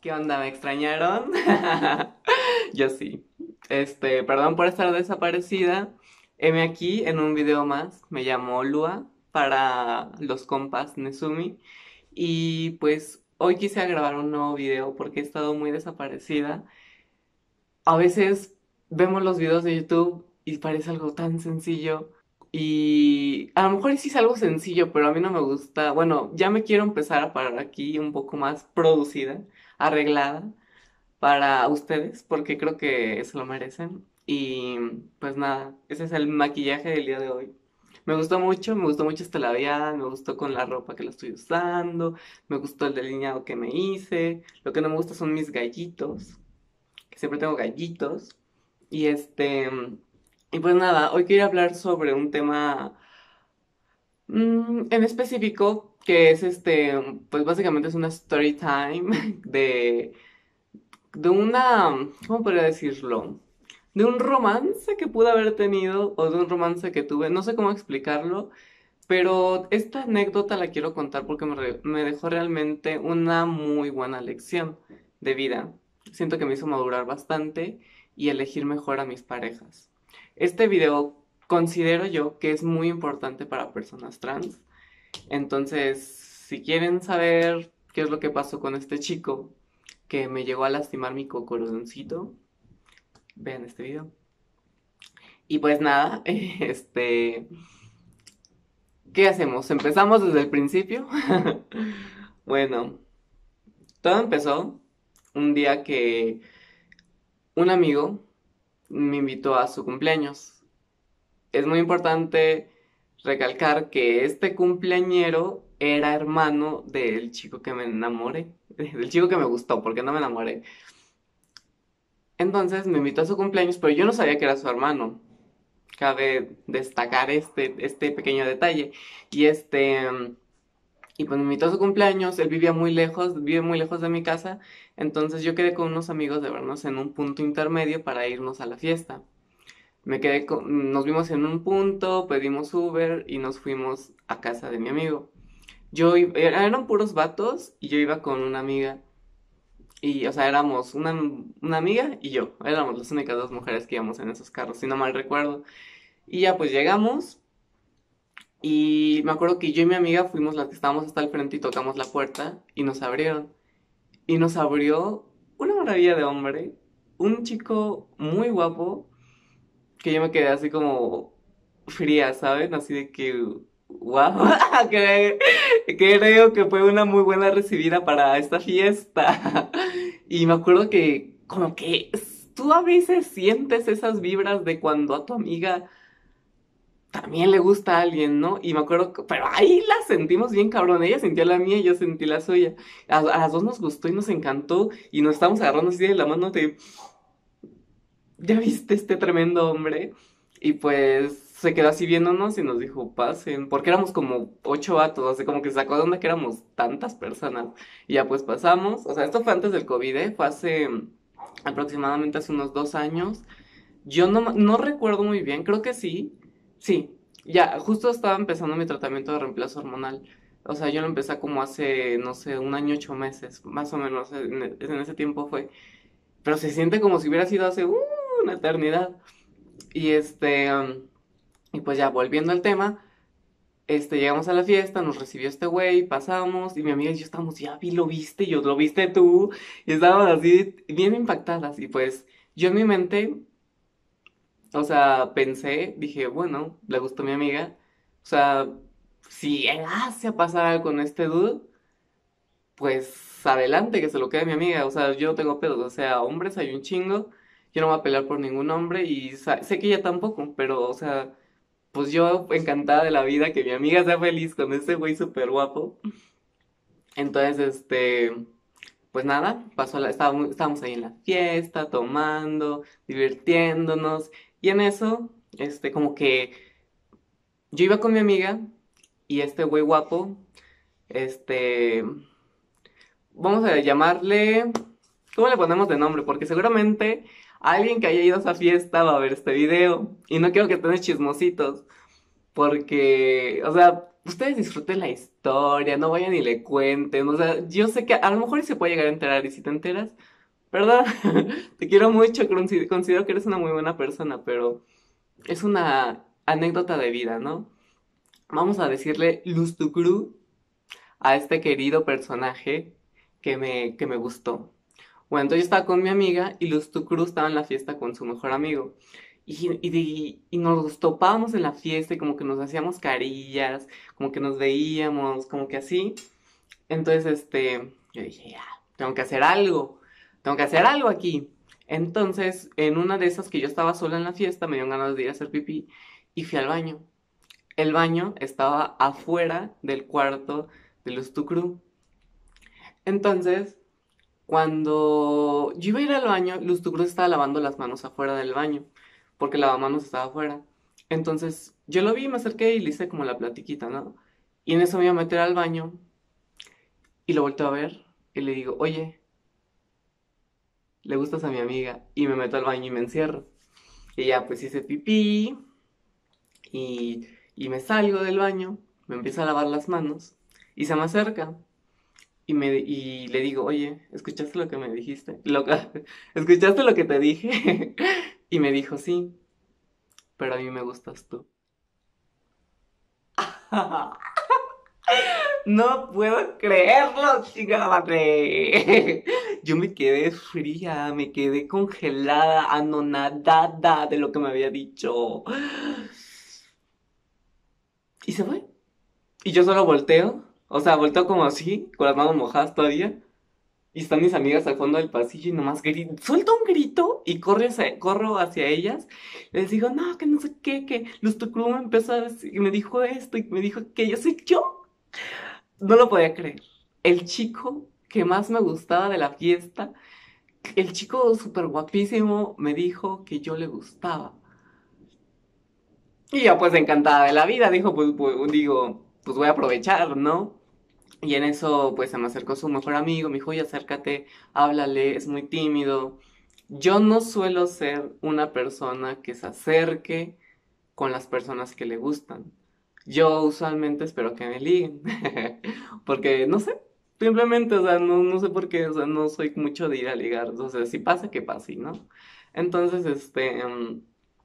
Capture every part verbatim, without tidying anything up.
¿Qué onda? ¿Me extrañaron? Yo sí. Este, perdón por estar desaparecida. Heme aquí en un video más. Me llamo Lua para los compas Nezumi. Y pues hoy quise grabar un nuevo video porque he estado muy desaparecida. A veces vemos los videos de YouTube y parece algo tan sencillo. Y a lo mejor sí es algo sencillo, pero a mí no me gusta. Bueno, ya me quiero empezar a parar aquí un poco más producida, arreglada para ustedes, porque creo que se lo merecen. Y pues nada, ese es el maquillaje del día de hoy. Me gustó mucho, me gustó mucho este labial, me gustó con la ropa que la estoy usando, me gustó el delineado que me hice. Lo que no me gusta son mis gallitos, que siempre tengo gallitos. Y este, y pues nada, hoy quiero hablar sobre un tema mm, en específico, que es este, pues básicamente es una story time de de una, ¿cómo podría decirlo? De un romance que pude haber tenido o de un romance que tuve, no sé cómo explicarlo, pero esta anécdota la quiero contar porque me, re- me dejó realmente una muy buena lección de vida. Siento que me hizo madurar bastante y elegir mejor a mis parejas. Este video considero yo que es muy importante para personas trans. Entonces, si quieren saber qué es lo que pasó con este chico que me llegó a lastimar mi cocoroncito, vean este video. Y pues nada, este, ¿qué hacemos? ¿Empezamos desde el principio? Bueno, todo empezó un día que un amigo me invitó a su cumpleaños. Es muy importante recalcar que este cumpleañero era hermano del chico que me enamoré, del chico que me gustó, porque no me enamoré. Entonces me invitó a su cumpleaños, pero yo no sabía que era su hermano. Cabe destacar este, este pequeño detalle. Y este, y pues me invitó a su cumpleaños, él vivía muy lejos, vive muy lejos de mi casa, entonces yo quedé con unos amigos de vernos en un punto intermedio para irnos a la fiesta. Me quedé con, nos vimos en un punto, pedimos Uber y nos fuimos a casa de mi amigo. Yo, i- eran puros vatos y yo iba con una amiga. Y, o sea, éramos una, una amiga y yo. Éramos las únicas dos mujeres que íbamos en esos carros, si no mal recuerdo. Y ya pues llegamos y me acuerdo que yo y mi amiga fuimos las que estábamos hasta el frente y tocamos la puerta y nos abrieron. Y nos abrió una maravilla de hombre, un chico muy guapo, que yo me quedé así como fría, ¿saben? Así de que, wow, que, creo que fue una muy buena recibida para esta fiesta. Y me acuerdo que como que tú a veces sientes esas vibras de cuando a tu amiga también le gusta a alguien, ¿no? Y me acuerdo, que- pero ahí la sentimos bien cabrón. Ella sintió la mía y yo sentí la suya. A, a las dos nos gustó y nos encantó y nos estábamos agarrando así de la mano de, ¿ya viste este tremendo hombre? Y pues se quedó así viéndonos y nos dijo, pasen, porque éramos como ocho vatos, o sea, como que se sacó de onda que éramos tantas personas. Y ya pues pasamos, o sea, esto fue antes del COVID, ¿eh? Fue hace mm, aproximadamente hace unos dos años. Yo no, no recuerdo muy bien, creo que sí. Sí, ya, justo estaba empezando mi tratamiento de reemplazo hormonal. O sea, yo lo empecé como hace, no sé, un año, ocho meses, más o menos, en, e- en ese tiempo fue. Pero se siente como si hubiera sido hace uh, una eternidad. Y este, um, y pues ya, volviendo al tema, este, llegamos a la fiesta, nos recibió este güey, pasamos, y mi amiga y yo estábamos, ya vi, lo viste, y yo, lo viste tú, y estábamos así, bien impactadas, y pues, yo en mi mente o sea, pensé, dije, bueno, le gustó mi amiga. O sea, si llegase a pasar algo con este dude, pues adelante, que se lo quede mi amiga. O sea, yo no tengo pedos. O sea, hombres hay un chingo. Yo no voy a pelear por ningún hombre y sa- sé que ella tampoco, pero, o sea, pues yo encantada de la vida que mi amiga sea feliz con este güey súper guapo. Entonces, este, pues nada, pasó la, estábamos, estábamos ahí en la fiesta, tomando, divirtiéndonos. Y en eso, este, como que yo iba con mi amiga y este güey guapo, este, vamos a llamarle, ¿cómo le ponemos de nombre? Porque seguramente alguien que haya ido a esa fiesta va a ver este video y no quiero que tengas chismositos, porque, o sea, ustedes disfruten la historia, no vayan y le cuenten, o sea, yo sé que a lo mejor se puede llegar a enterar y si te enteras, ¿verdad? Te quiero mucho, consi- considero que eres una muy buena persona, pero es una anécdota de vida, ¿no? Vamos a decirle Luz Tucrú a este querido personaje que me, que me gustó. Bueno, entonces yo estaba con mi amiga y Luz Tucruz estaba en la fiesta con su mejor amigo. Y, y, de- y nos topábamos en la fiesta y como que nos hacíamos carillas, como que nos veíamos, como que así. Entonces, este, yo dije, ya, tengo que hacer algo, tengo que hacer algo aquí. Entonces, en una de esas que yo estaba sola en la fiesta, me dio ganas de ir a hacer pipí y fui al baño. El baño estaba afuera del cuarto de Luz Tucrú. Entonces, cuando yo iba a ir al baño, Luz Tucruz estaba lavando las manos afuera del baño, porque el lavamanos estaba afuera. Entonces, yo lo vi, me acerqué y le hice como la platiquita, ¿no? Y en eso me iba a meter al baño y lo volteo a ver y le digo, oye, ¿le gustas a mi amiga? Y me meto al baño y me encierro. Y ya, pues hice pipí y, y me salgo del baño, me empiezo a lavar las manos y se me acerca. Y, me, y le digo, oye, ¿escuchaste lo que me dijiste? Lo, ¿escuchaste lo que te dije? Y me dijo, sí, pero a mí me gustas tú. No puedo creerlo, chingada madre. Yo me quedé fría, me quedé congelada, anonadada de lo que me había dicho. Y se fue. Y yo solo volteo, o sea, volteo como así, con las manos mojadas todavía. Y están mis amigas al fondo del pasillo y nomás grito, suelto un grito y corro hacia, corro hacia ellas. Les digo, no, que no sé qué, que Luz Tucrú me empezó a decir, y me dijo esto y me dijo que yo soy yo. No lo podía creer. El chico que más me gustaba de la fiesta, el chico súper guapísimo, me dijo que yo le gustaba. Y yo pues encantada de la vida, dijo, pues, pues digo, pues voy a aprovechar, ¿no? Y en eso, pues se me acercó su mejor amigo, me dijo, oye, acércate, háblale, es muy tímido. Yo no suelo ser una persona que se acerque con las personas que le gustan. Yo usualmente espero que me liguen. Porque, no sé, simplemente, o sea, no, no sé por qué, o sea, no soy mucho de ir a ligar. O sea, si pasa, que pase, ¿no? Entonces, este, em,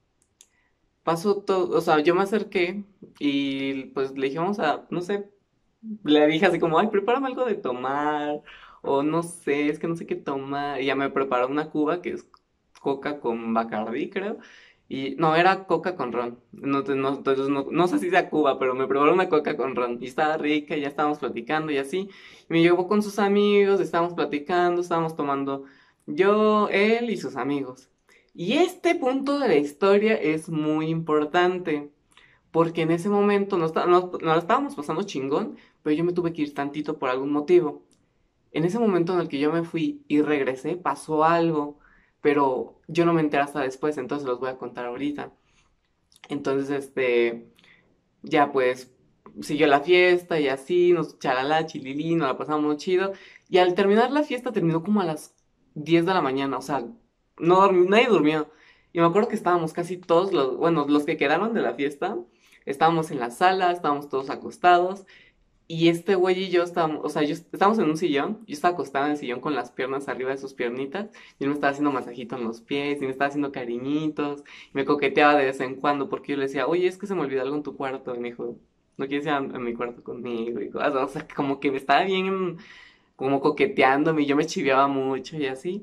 pasó todo, o sea, yo me acerqué y pues le dije, vamos a, no sé, le dije así como, ay, prepárame algo de tomar, o no sé, es que no sé qué tomar. Y ya me preparó una cuba que es coca con Bacardí, creo. Y no, era coca con ron. No, te- no, entonces no, no sé si sea cuba, pero me preparó una coca con ron. Y estaba rica, y ya estábamos platicando y así. Y me llevó con sus amigos, estábamos platicando, estábamos tomando yo, él y sus amigos. Y este punto de la historia es muy importante. Porque en ese momento no, está- no, no la estábamos pasando chingón, pero yo me tuve que ir tantito por algún motivo. En ese momento en el que yo me fui y regresé, pasó algo, pero yo no me enteré hasta después, entonces los voy a contar ahorita. Entonces, este, ya pues, siguió la fiesta y así, nos chalala, chililí, nos la pasamos chido. Y al terminar la fiesta terminó como a las diez de la mañana, o sea, no dormi- nadie durmió. Y me acuerdo que estábamos casi todos los, bueno, los que quedaron de la fiesta, estábamos en la sala, estábamos todos acostados. Y este güey y yo estábamos, o sea, yo, estábamos en un sillón, yo estaba acostada en el sillón con las piernas arriba de sus piernitas, y él me estaba haciendo masajito en los pies, y me estaba haciendo cariñitos, y me coqueteaba de vez en cuando, porque yo le decía, oye, es que se me olvidó algo en tu cuarto, y me dijo, ¿no quieres ir a, a mi cuarto conmigo? Y cosas, o sea, como que me estaba bien, como coqueteándome, y yo me chiveaba mucho, y así,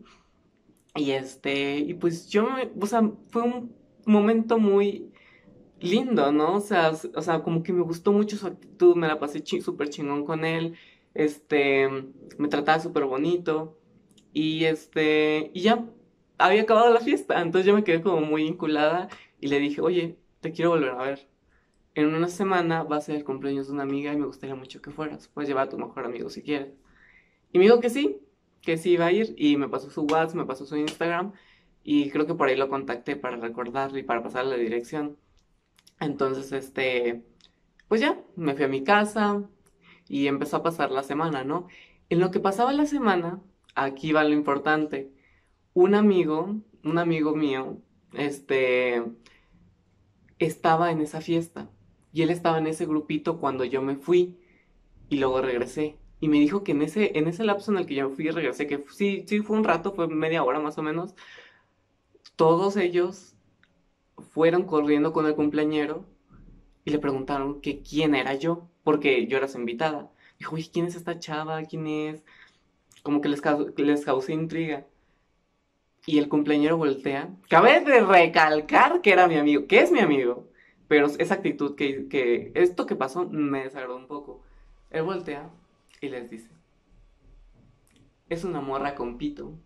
y este, y pues yo, me- o sea, fue un momento muy lindo, ¿no? O sea, s- o sea, como que me gustó mucho su actitud, me la pasé chi- súper chingón con él, este, me trataba súper bonito y este, y ya había acabado la fiesta, entonces yo me quedé como muy vinculada y le dije, oye, te quiero volver a ver. En una semana va a ser el cumpleaños de una amiga y me gustaría mucho que fueras, puedes llevar a tu mejor amigo si quieres. Y me dijo que sí, que sí iba a ir y me pasó su WhatsApp, me pasó su Instagram y creo que por ahí lo contacté para recordarle y para pasarle la dirección. Entonces, este, pues ya, me fui a mi casa y empezó a pasar la semana, ¿no? En lo que pasaba la semana, aquí va lo importante. Un amigo, un amigo mío, este, estaba en esa fiesta. y él estaba en ese grupito cuando yo me fui y luego regresé. Y me dijo que en ese, en ese lapso en el que yo fui y regresé, que sí, sí fue un rato, fue media hora más o menos, todos ellos fueron corriendo con el cumpleañero y le preguntaron que quién era yo, porque yo era su invitada. Dijo, oye, ¿quién es esta chava? ¿Quién es? Como que les, cau- les causé intriga. Y el cumpleañero voltea. Cabe de recalcar que era mi amigo, que es mi amigo. Pero esa actitud que, que esto que pasó me desagradó un poco. Él voltea y les dice, es una morra con pito.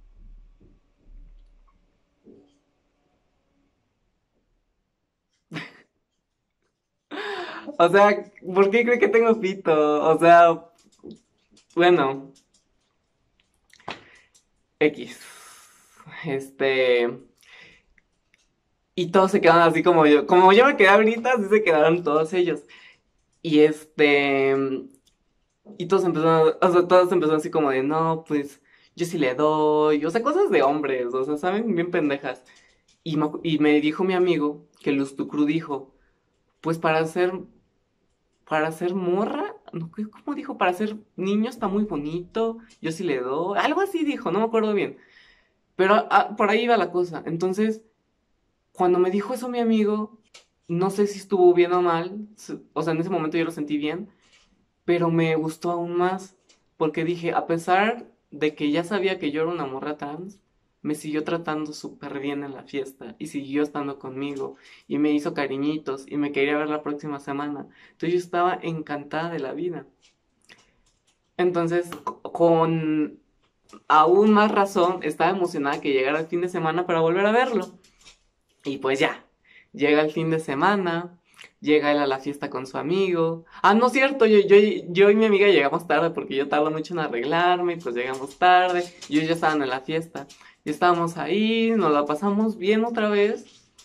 O sea, ¿por qué cree que tengo pito? O sea, bueno, X. Este... Y todos se quedaron así como yo. Como yo me quedé ahorita, así se quedaron todos ellos. Y este... Y todos empezaron, o sea, todos empezaron así como de, no, pues, yo sí le doy. O sea, cosas de hombres, o sea, ¿saben? Bien pendejas. Y me, acu- y me dijo mi amigo que Luz Tucru dijo, pues para ser, para ser morra, no, ¿qué- ¿cómo dijo? Para ser niño está muy bonito, yo sí le doy. Algo así dijo, no me acuerdo bien. Pero ah, por ahí iba la cosa. Entonces, cuando me dijo eso mi amigo, no sé si estuvo bien o mal, s- o sea, en ese momento yo lo sentí bien, pero me gustó aún más, porque dije, a pesar de que ya sabía que yo era una morra trans, me siguió tratando súper bien en la fiesta y siguió estando conmigo y me hizo cariñitos y me quería ver la próxima semana. Entonces yo estaba encantada de la vida. Entonces, co- con aún más razón, estaba emocionada que llegara el fin de semana para volver a verlo. Y pues ya, llega el fin de semana, llega él a la fiesta con su amigo. Ah, no es cierto, yo, yo, yo y mi amiga llegamos tarde porque yo tardo mucho en arreglarme, pues llegamos tarde, y ellos ya estaban en la fiesta. Y estábamos ahí, nos la pasamos bien otra vez,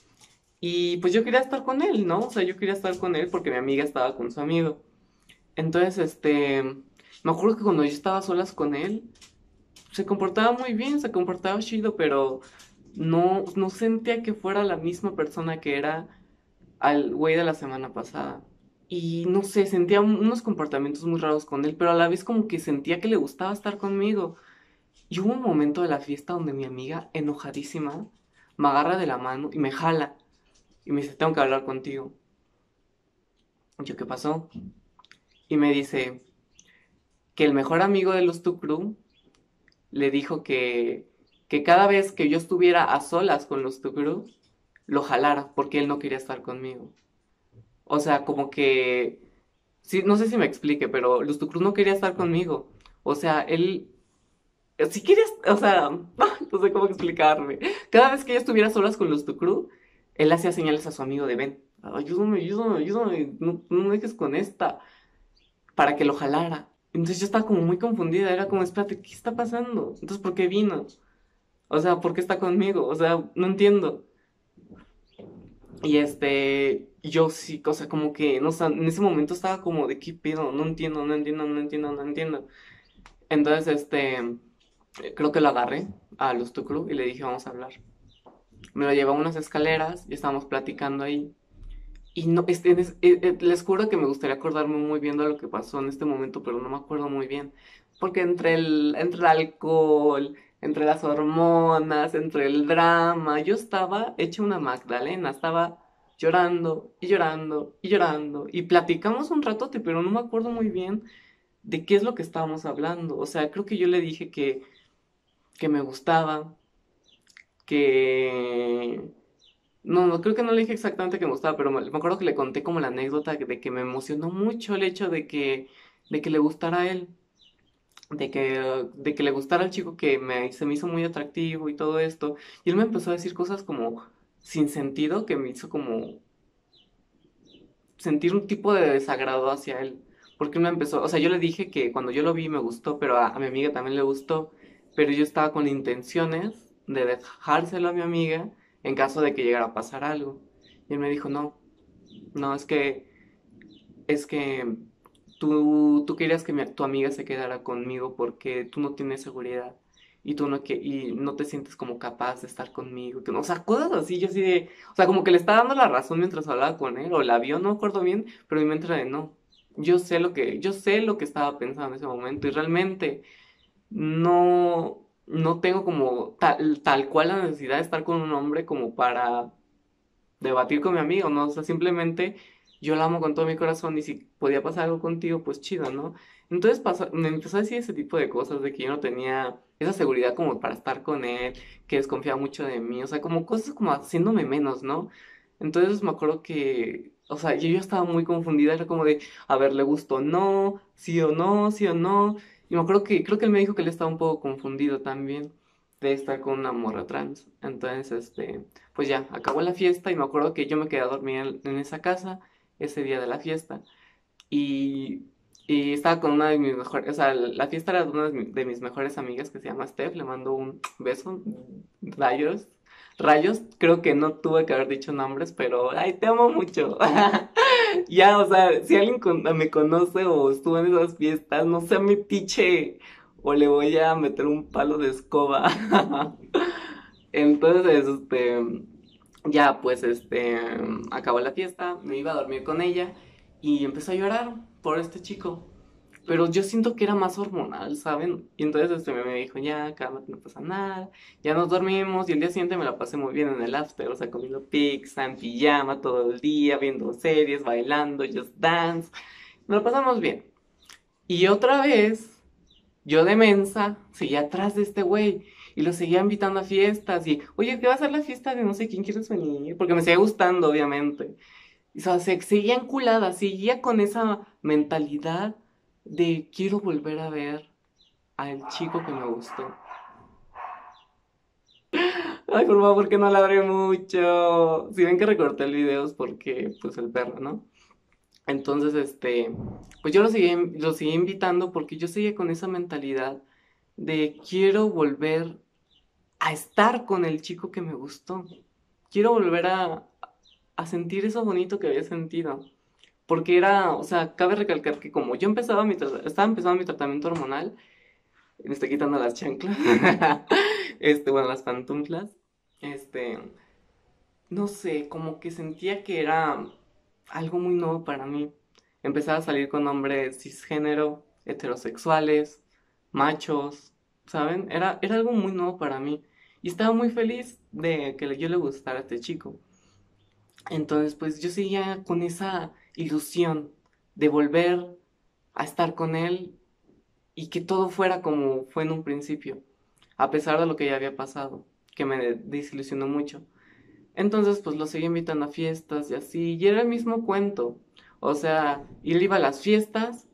y pues yo quería estar con él, ¿no? O sea, yo quería estar con él porque mi amiga estaba con su amigo. Entonces, este, me acuerdo que cuando yo estaba a solas con él, se comportaba muy bien, se comportaba chido, pero no, no sentía que fuera la misma persona que era al güey de la semana pasada. Y no sé, sentía un- unos comportamientos muy raros con él, pero a la vez como que sentía que le gustaba estar conmigo. Y hubo un momento de la fiesta donde mi amiga, enojadísima, me agarra de la mano y me jala. Y me dice, tengo que hablar contigo. Y yo, ¿qué pasó? Y me dice que el mejor amigo de los Tucru le dijo que, que cada vez que yo estuviera a solas con los Tucru, lo jalara porque él no quería estar conmigo. O sea, como que sí, no sé si me explique, pero Luz Cruz no quería estar conmigo. O sea, él sí quería, o sea, no sé cómo explicarme. Cada vez que ella estuviera solas con Luz Cruz, él hacía señales a su amigo de ven, ayúdame, ayúdame, ayúdame, no, no me dejes con esta, para que lo jalara. Entonces yo estaba como muy confundida, era como, espérate, ¿qué está pasando? Entonces, ¿por qué vino? O sea, ¿por qué está conmigo? O sea, no entiendo. Y este, yo sí, o sea, como que, no sé, en ese momento estaba como de qué pedo, no entiendo, no entiendo, no entiendo, no entiendo. Entonces, este, creo que lo agarré a Luz Tucru y le dije, vamos a hablar. Me lo llevó a unas escaleras y estábamos platicando ahí. Y no, este, en es- eh, eh, les juro que me gustaría acordarme muy bien de lo que pasó en este momento, pero no me acuerdo muy bien. Porque entre el, entre el alcohol, entre las hormonas, entre el drama, yo estaba hecha una Magdalena, estaba llorando y llorando y llorando. Y platicamos un ratote, pero no me acuerdo muy bien de qué es lo que estábamos hablando. O sea, creo que yo le dije que, que me gustaba, que... No, no, creo que no le dije exactamente que me gustaba, pero me, me acuerdo que le conté como la anécdota de que me emocionó mucho el hecho de que, de que le gustara a él, de que, de que le gustara al chico que me, se me hizo muy atractivo y todo esto. Y él me empezó a decir cosas como sin sentido que me hizo como sentir un tipo de desagrado hacia él. Porque él me empezó, o sea, yo le dije que cuando yo lo vi me gustó, pero a, a mi amiga también le gustó, pero yo estaba con intenciones de dejárselo a mi amiga en caso de que llegara a pasar algo. Y él me dijo, no, no, es que, es que tú, tú querías que mi- tu amiga se quedara conmigo porque tú no tienes seguridad. y tú no, que, y no te sientes como capaz de estar conmigo, que no, o sea, cosas así, yo así de, o sea, como que le estaba dando la razón mientras hablaba con él, o la vio, no me acuerdo bien, pero mi mente era de no, yo sé lo que, yo sé lo que estaba pensando en ese momento, y realmente no, no tengo como tal, tal cual la necesidad de estar con un hombre como para debatir con mi amigo, ¿no? O sea, simplemente yo la amo con todo mi corazón y si podía pasar algo contigo, pues chido, ¿no? Entonces pasó, me empezó a decir ese tipo de cosas, de que yo no tenía esa seguridad como para estar con él, que desconfiaba mucho de mí, o sea, como cosas como haciéndome menos, ¿no? Entonces me acuerdo que, o sea, yo, yo estaba muy confundida, era como de, a ver, ¿le gustó o no? ¿Sí o no? ¿Sí o no? Y me acuerdo que, creo que él me dijo que él estaba un poco confundido también de estar con una morra trans. Entonces, este, pues ya, acabó la fiesta y me acuerdo que yo me quedé a dormir en, en esa casa ese día de la fiesta. Y, y estaba con una de mis mejores, o sea, la fiesta era de una de mis, de mis mejores amigas que se llama Steph, le mando un beso, rayos, rayos, creo que no tuve que haber dicho nombres, pero, ay, te amo mucho. Ya, o sea, si alguien con- me conoce o estuvo en esas fiestas, no sea metiche o le voy a meter un palo de escoba. Entonces, este, ya, pues, este, acabó la fiesta, me iba a dormir con ella y empecé a llorar por este chico. Pero yo siento que era más hormonal, ¿saben? Y entonces este me dijo, ya, cálmate, no pasa nada. Ya nos dormimos y el día siguiente me la pasé muy bien en el after, o sea, comiendo pizza, en pijama todo el día, viendo series, bailando, just dance. Me lo pasamos bien. Y otra vez, yo de mensa, seguía atrás de este güey y lo seguía invitando a fiestas y, oye, ¿qué va a ser la fiesta de no sé quién quieres venir? Porque me seguía gustando, obviamente. Y, o sea, se seguía enculada, seguía con esa mentalidad de quiero volver a ver al chico que me gustó. Ay, por favor, que no ladre mucho. Si ven que recorté el video es porque, pues, el perro, ¿no? Entonces, este, pues yo lo seguí, lo seguí invitando porque yo seguía con esa mentalidad de quiero volver a estar con el chico que me gustó. Quiero volver a, a sentir eso bonito que había sentido. Porque era, o sea, cabe recalcar que como yo empezaba mi tra- estaba empezando mi tratamiento hormonal, me estoy quitando las chanclas, este, bueno, las pantuflas, este, no sé, como que sentía que era algo muy nuevo para mí. Empezaba a salir con hombres cisgénero, heterosexuales, machos, ¿saben? Era, era algo muy nuevo para mí. Y estaba muy feliz de que yo le gustara a este chico. Entonces, pues yo seguía con esa ilusión de volver a estar con él y que todo fuera como fue en un principio, a pesar de lo que ya había pasado, que me desilusionó mucho. Entonces, pues lo seguí invitando a fiestas y así, y era el mismo cuento. O sea, él iba a las fiestas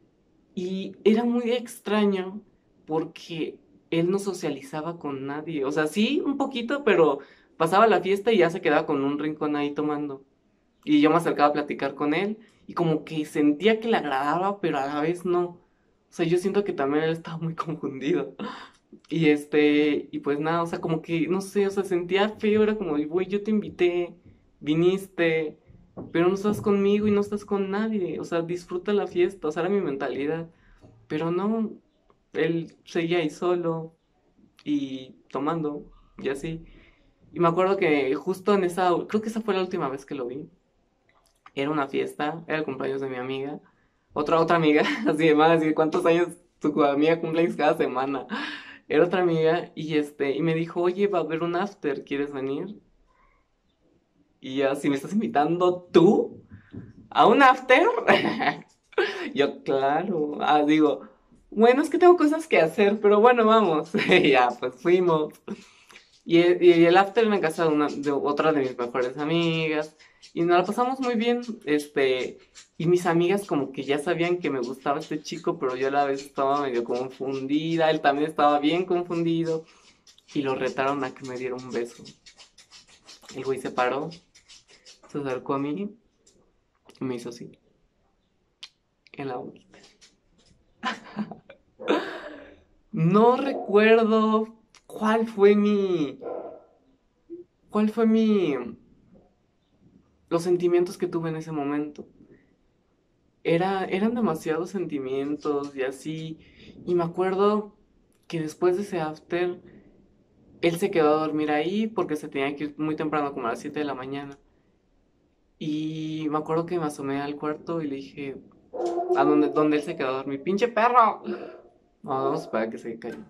y era muy extraño porque él no socializaba con nadie. O sea, sí, un poquito, pero pasaba la fiesta y ya se quedaba con un rincón ahí tomando. Y yo me acercaba a platicar con él y como que sentía que le agradaba, pero a la vez no. O sea, yo siento que también él estaba muy confundido. Y este, y pues nada, o sea, como que, no sé, o sea, sentía feo, era como, güey, yo te invité, viniste, pero no estás conmigo y no estás con nadie. O sea, disfruta la fiesta, o sea, era mi mentalidad. Pero no, él seguía ahí solo y tomando y así. Y me acuerdo que justo en esa, creo que esa fue la última vez que lo vi. Era una fiesta, era el cumpleaños de mi amiga. Otra, otra amiga, así de más, así de cuántos años tu amiga cumpleaños cada semana. Era otra amiga y este, y me dijo, oye, va a haber un after, ¿quieres venir? Y yo, si me estás invitando tú a un after, yo, claro, ah, digo, bueno, es que tengo cosas que hacer, pero bueno, vamos. Y ya, pues fuimos. Y, e- y el after en la casa de, una, de otra de mis mejores amigas. Y nos la pasamos muy bien. Este, y mis amigas como que ya sabían que me gustaba este chico, pero yo a la vez estaba medio confundida. Él también estaba bien confundido. Y lo retaron a que me diera un beso. El güey se paró, se acercó a mí y me hizo así, en la boquita. No recuerdo cuál fue mi... cuál fue mi... los sentimientos que tuve en ese momento. Era, eran demasiados sentimientos y así. Y me acuerdo que después de ese after, él se quedó a dormir ahí porque se tenía que ir muy temprano, como a las siete de la mañana. Y me acuerdo que me asomé al cuarto y le dije, ¿a dónde, dónde él se quedó a dormir? ¡Pinche perro! No, vamos a esperar a que se calle.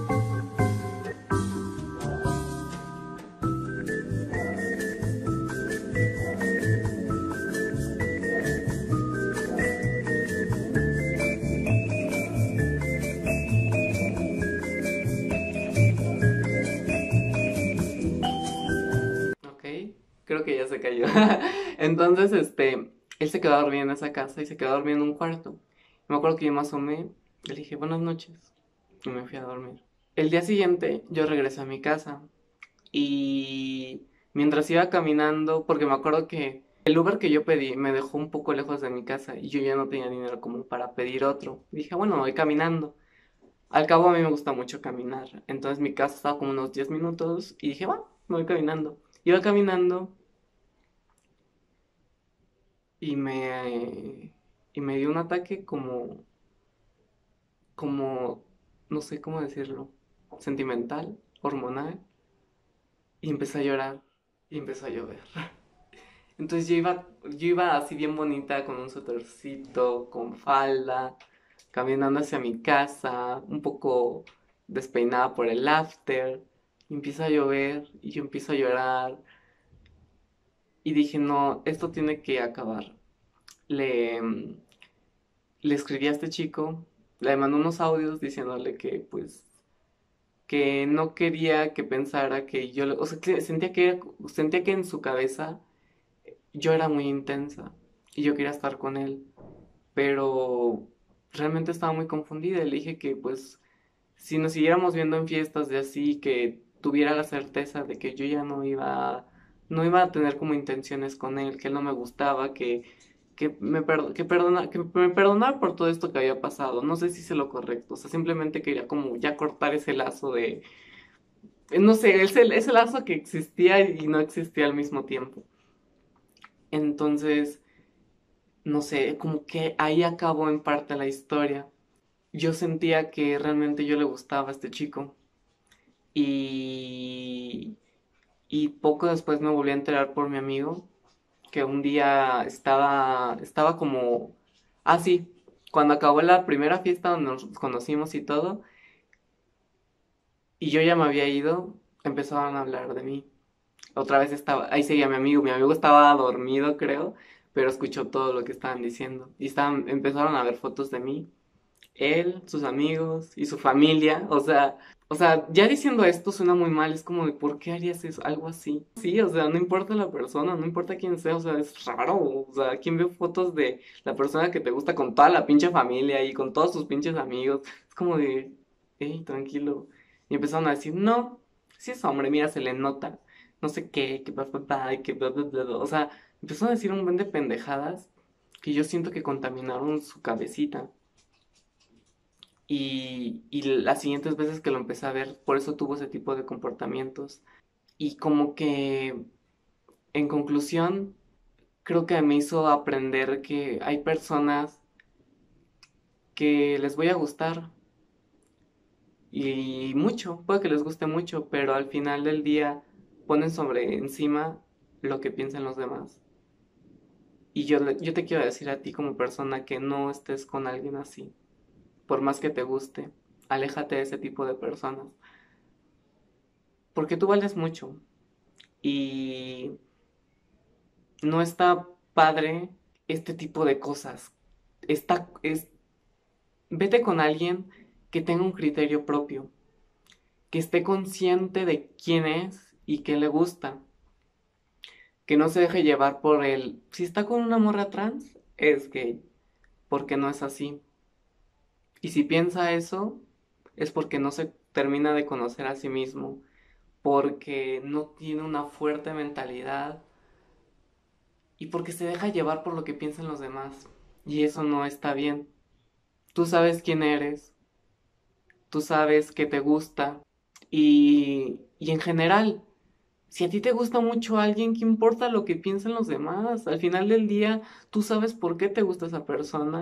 Ok, creo que ya se cayó. Entonces, este, él se quedó a dormir en esa casa y se quedó a dormir en un cuarto. Me acuerdo que yo me asomé, le dije buenas noches y me fui a dormir. El día siguiente yo regresé a mi casa y mientras iba caminando, porque me acuerdo que el Uber que yo pedí me dejó un poco lejos de mi casa y yo ya no tenía dinero como para pedir otro. Dije, bueno, voy caminando. Al cabo a mí me gusta mucho caminar, entonces mi casa estaba como unos diez minutos y dije, va, me voy caminando. Iba caminando y me, y me dio un ataque como, como, no sé cómo decirlo, sentimental, hormonal, y empecé a llorar y empezó a llover. Entonces yo iba, yo iba así bien bonita con un suétercito, con falda, caminando hacia mi casa, un poco despeinada por el after, y empieza a llover y yo empiezo a llorar y dije, no, esto tiene que acabar. Le, le escribí a este chico, le mandé unos audios diciéndole que pues que no quería que pensara que yo, le- o sea, que sentía que sentía que en su cabeza yo era muy intensa y yo quería estar con él, pero realmente estaba muy confundida y le dije que pues si nos siguiéramos viendo en fiestas de así, que tuviera la certeza de que yo ya no iba, no iba a tener como intenciones con él, que él no me gustaba, que, que me, perdo- que, perdona, que me perdonara por todo esto que había pasado. No sé si hice lo correcto, o sea, simplemente quería como ya cortar ese lazo de, no sé, ese, ese lazo que existía y no existía al mismo tiempo. Entonces, no sé, como que ahí acabó en parte la historia. Yo sentía que realmente yo le gustaba a este chico. Y, y poco después me volví a enterar por mi amigo que un día estaba, estaba como, ah, sí, cuando acabó la primera fiesta donde nos conocimos y todo, y yo ya me había ido, empezaron a hablar de mí. Otra vez estaba, ahí seguía mi amigo, mi amigo estaba dormido, creo, pero escuchó todo lo que estaban diciendo. Y estaban, empezaron a ver fotos de mí, él, sus amigos y su familia, o sea, o sea, ya diciendo esto suena muy mal, es como de, ¿por qué harías eso, algo así? Sí, o sea, no importa la persona, no importa quién sea, o sea, es raro, o sea, ¿quién ve fotos de la persona que te gusta con toda la pinche familia y con todos sus pinches amigos? Es como de, hey, tranquilo. Y empezaron a decir, no, sí es hombre, mira, se le nota, no sé qué, que bla, bla, bla, que bla, bla, bla, bla. O sea, empezaron a decir un buen de pendejadas que yo siento que contaminaron su cabecita. Y, y las siguientes veces que lo empecé a ver, por eso tuvo ese tipo de comportamientos. Y como que, en conclusión, creo que me hizo aprender que hay personas que les voy a gustar y mucho, puede que les guste mucho, pero al final del día ponen sobre encima lo que piensan los demás. Y yo, le- yo te quiero decir a ti como persona que no estés con alguien así, por más que te guste, aléjate de ese tipo de personas, porque tú vales mucho y no está padre este tipo de cosas. Está, es, vete con alguien que tenga un criterio propio, que esté consciente de quién es y qué le gusta, que no se deje llevar por el, si está con una morra trans, es gay, porque no es así. Y si piensa eso, es porque no se termina de conocer a sí mismo, porque no tiene una fuerte mentalidad y porque se deja llevar por lo que piensan los demás. Y eso no está bien. Tú sabes quién eres, tú sabes qué te gusta y, y en general, si a ti te gusta mucho alguien, ¿qué importa lo que piensen los demás? Al final del día, tú sabes por qué te gusta esa persona,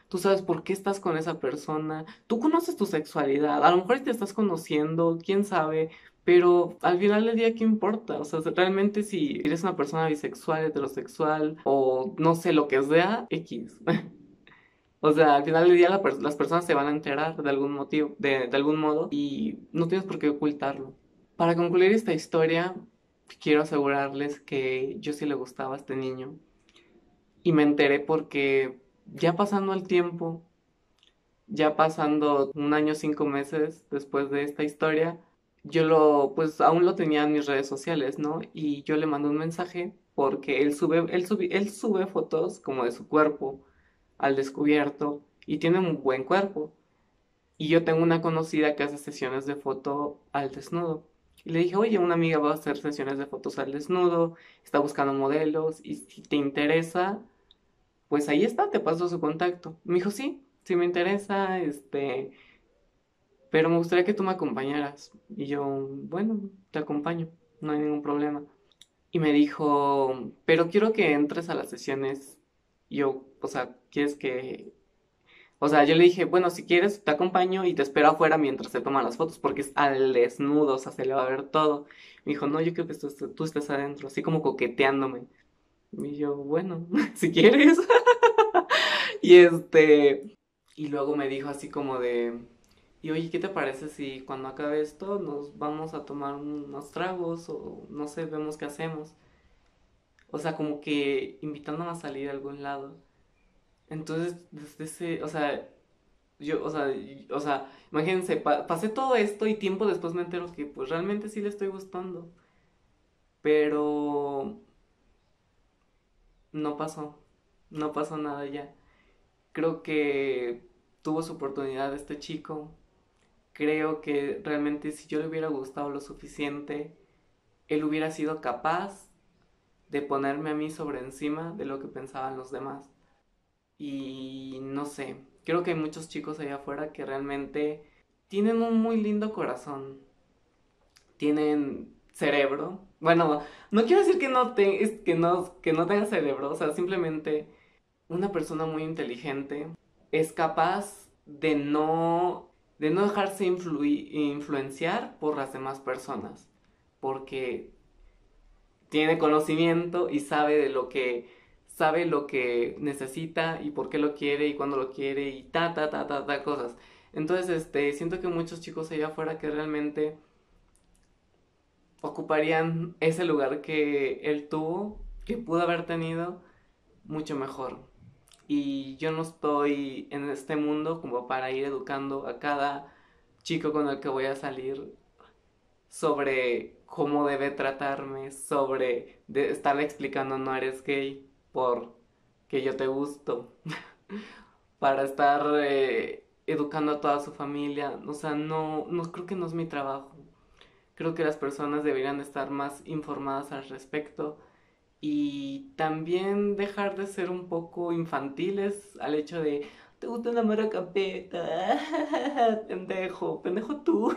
tú sabes por qué estás con esa persona, tú conoces tu sexualidad, a lo mejor te estás conociendo, quién sabe, pero al final del día, ¿qué importa? O sea, realmente si eres una persona bisexual, heterosexual o no sé lo que sea, X. O sea, al final del día la per- las personas se van a enterar de algún motivo, de, de algún modo, y no tienes por qué ocultarlo. Para concluir esta historia, quiero asegurarles que yo sí le gustaba a este niño. Y me enteré porque ya pasando el tiempo, ya pasando un año, cinco meses después de esta historia, yo lo, pues aún lo tenía en mis redes sociales, ¿no? Y yo le mandé un mensaje porque él sube, él sube, él sube fotos como de su cuerpo al descubierto y tiene un buen cuerpo. Y yo tengo una conocida que hace sesiones de foto al desnudo. Y le dije, oye, una amiga va a hacer sesiones de fotos al desnudo, está buscando modelos y si te interesa, pues ahí está, te paso su contacto. Me dijo, sí, sí me interesa, este, pero me gustaría que tú me acompañaras. Y yo, bueno, te acompaño, no hay ningún problema. Y me dijo, pero quiero que entres a las sesiones. Y yo, o sea, ¿quieres que...? O sea, yo le dije, bueno, si quieres, te acompaño y te espero afuera mientras se toman las fotos, porque es al desnudo, o sea, se le va a ver todo. Me dijo, no, yo quiero que tú, tú estés adentro, así como coqueteándome. Y yo, bueno, si quieres. Y este, y luego me dijo así como de, y oye, ¿qué te parece si cuando acabe esto nos vamos a tomar unos tragos o no sé, vemos qué hacemos? O sea, como que invitándome a salir a algún lado. Entonces, desde ese, o sea, yo, o sea, y- o sea, imagínense, pa- pasé todo esto y tiempo después me entero que pues realmente sí le estoy gustando, pero no pasó, no pasó nada ya. Creo que tuvo su oportunidad este chico. Creo que realmente si yo le hubiera gustado lo suficiente, él hubiera sido capaz de ponerme a mí sobre encima de lo que pensaban los demás. Y no sé, creo que hay muchos chicos allá afuera que realmente tienen un muy lindo corazón, tienen cerebro. Bueno, no quiero decir que no, te, es que no, que no tenga cerebro, o sea, simplemente una persona muy inteligente es capaz de no, de no dejarse influi- influenciar por las demás personas, porque tiene conocimiento y sabe de lo que sabe lo que necesita y por qué lo quiere y cuándo lo quiere y ta ta ta ta ta cosas. Entonces, este, siento que muchos chicos allá afuera que realmente ocuparían ese lugar que él tuvo, que pudo haber tenido, mucho mejor. Y yo no estoy en este mundo como para ir educando a cada chico con el que voy a salir sobre cómo debe tratarme, sobre de estarle explicando no eres gay por que yo te gusto, para estar eh, educando a toda su familia. O sea, no, no creo que no es mi trabajo. Creo que las personas deberían estar más informadas al respecto y también dejar de ser un poco infantiles al hecho de, ¿te gusta la mara capeta? Pendejo, pendejo tú.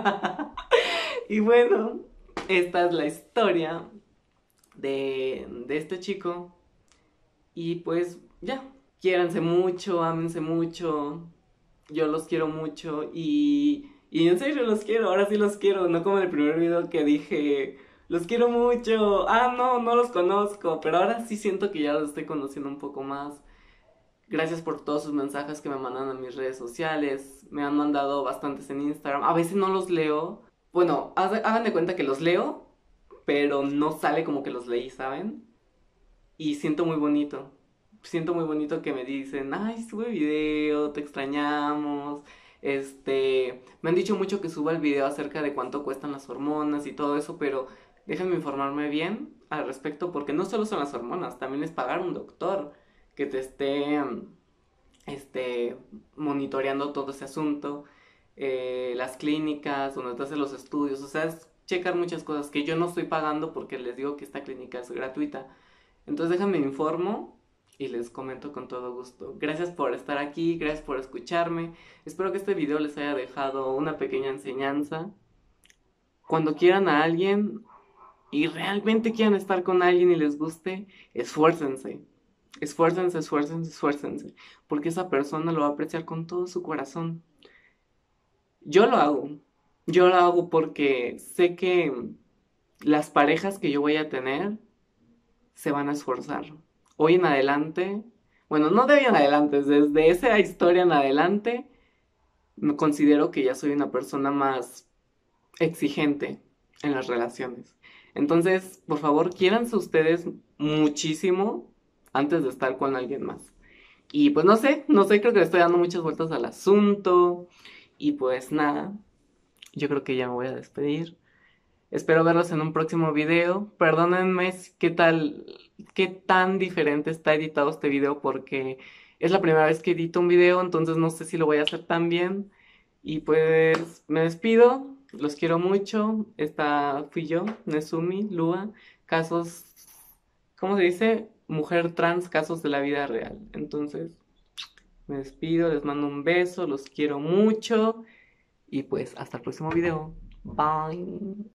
Y bueno, esta es la historia de, de este chico. Y pues ya, quiéranse mucho, ámense mucho. Yo los quiero mucho y, y en serio los quiero, ahora sí los quiero. No como en el primer video que dije, los quiero mucho. Ah, no, no los conozco, pero ahora sí siento que ya los estoy conociendo un poco más. Gracias por todos sus mensajes que me mandan en mis redes sociales. Me han mandado bastantes en Instagram. A veces no los leo. Bueno, haz- hagan de cuenta que los leo, pero no sale como que los leí, ¿saben? Y siento muy bonito. Siento muy bonito que me dicen, ay, sube video, te extrañamos. Este, me han dicho mucho que suba el video acerca de cuánto cuestan las hormonas y todo eso, pero déjenme informarme bien al respecto porque no solo son las hormonas, también es pagar un doctor que te esté este, monitoreando todo ese asunto, eh, las clínicas donde te hacen los estudios, o sea, es checar muchas cosas que yo no estoy pagando porque les digo que esta clínica es gratuita. Entonces déjame informo y les comento con todo gusto. Gracias por estar aquí, gracias por escucharme. Espero que este video les haya dejado una pequeña enseñanza. Cuando quieran a alguien y realmente quieran estar con alguien y les guste, esfuércense. Esfuércense, esfuércense, esfuércense, porque esa persona lo va a apreciar con todo su corazón. Yo lo hago, yo lo hago porque sé que las parejas que yo voy a tener se van a esforzar. Hoy en adelante, bueno, no de hoy en adelante, desde esa historia en adelante, me considero que ya soy una persona más exigente en las relaciones. Entonces, por favor, quiéranse ustedes muchísimo antes de estar con alguien más. Y pues no sé, no sé, creo que le estoy dando muchas vueltas al asunto. Y pues nada, yo creo que ya me voy a despedir. Espero verlos en un próximo video. Perdónenme si- qué tal, qué tan diferente está editado este video porque es la primera vez que edito un video, entonces no sé si lo voy a hacer tan bien. Y pues me despido, los quiero mucho. Esta fui yo, Nezumi, Lua, casos, ¿cómo se dice? Mujer trans, casos de la vida real. Entonces, me despido, les mando un beso, los quiero mucho y pues hasta el próximo video. Bye.